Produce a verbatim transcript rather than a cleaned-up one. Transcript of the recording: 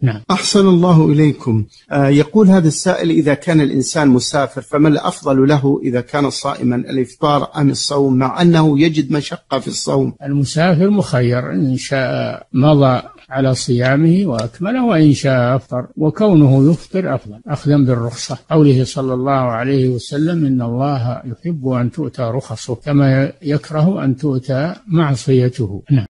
نعم. أحسن الله إليكم. آه يقول هذا السائل: إذا كان الإنسان مسافر فما الأفضل له إذا كان صائما، الإفطار أم الصوم، مع أنه يجد مشقة في الصوم؟ المسافر مخير، إن شاء مضى على صيامه وأكمله، وإن شاء أفطر، وكونه يفطر أفضل أخذا بالرخصة، قوله صلى الله عليه وسلم: إن الله يحب أن تؤتى رخصه كما يكره أن تؤتى معصيته. نعم.